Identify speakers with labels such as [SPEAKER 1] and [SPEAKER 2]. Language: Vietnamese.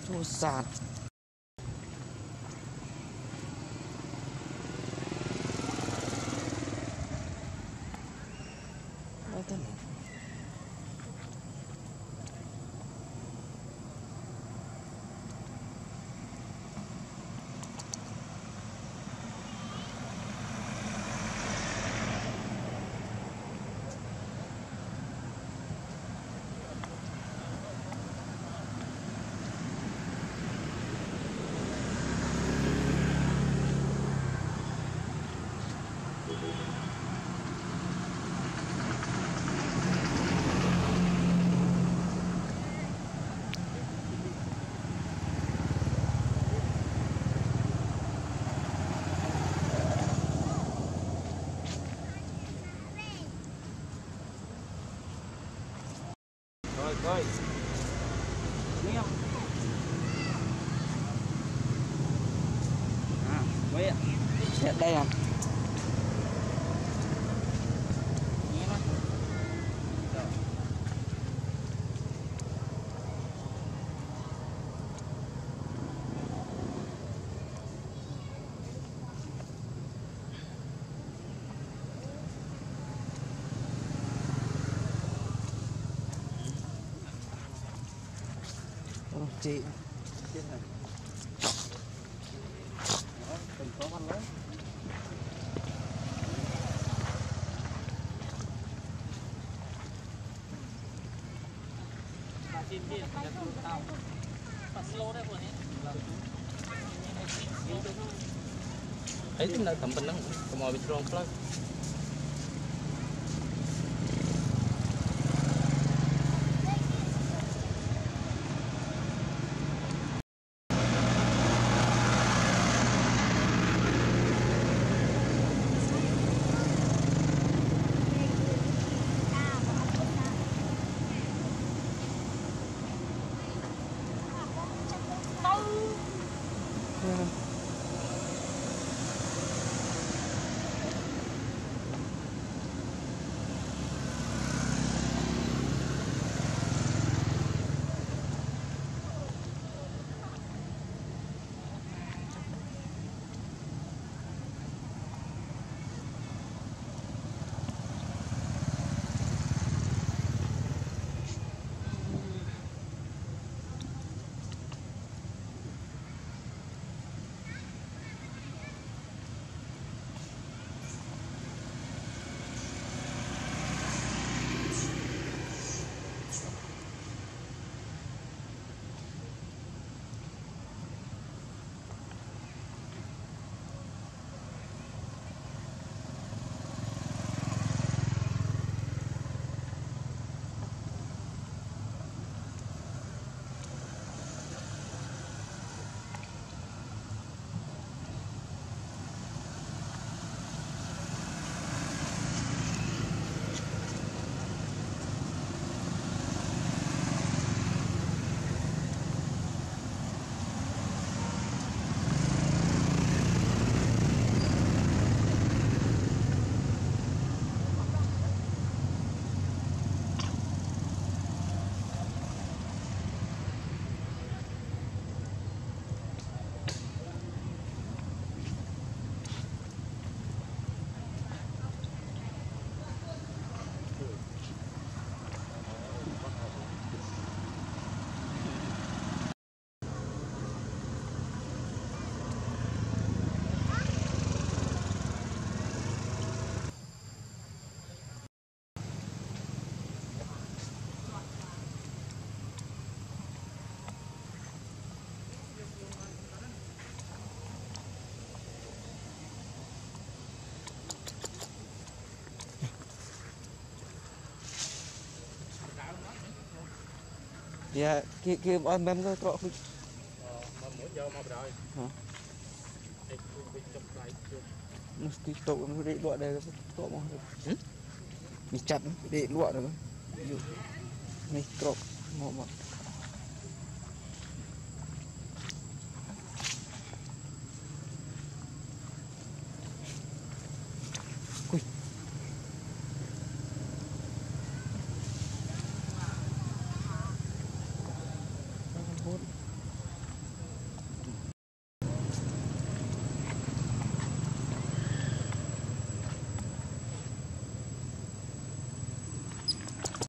[SPEAKER 1] thua sạt đây tên
[SPEAKER 2] Coi nghe không? À, quay ạ.
[SPEAKER 1] đây à
[SPEAKER 2] Nghe nó.
[SPEAKER 1] chị
[SPEAKER 2] Trên này. Đó, từng khó khăn đấy. Trên kia là tàu. Bắt slow đấy vừa nhé. Ấy thì là tầm bình đó, còn mọi bị tròn plug.
[SPEAKER 1] dạ kia bọn em có trọ không
[SPEAKER 2] Mà mỗi giờ mà rồi.
[SPEAKER 1] hả
[SPEAKER 2] Đây cũng bị chụp lại chưa.
[SPEAKER 1] cái tụ nó để lụa đây trọ mà bị chặt để lụa rồi này trọ mà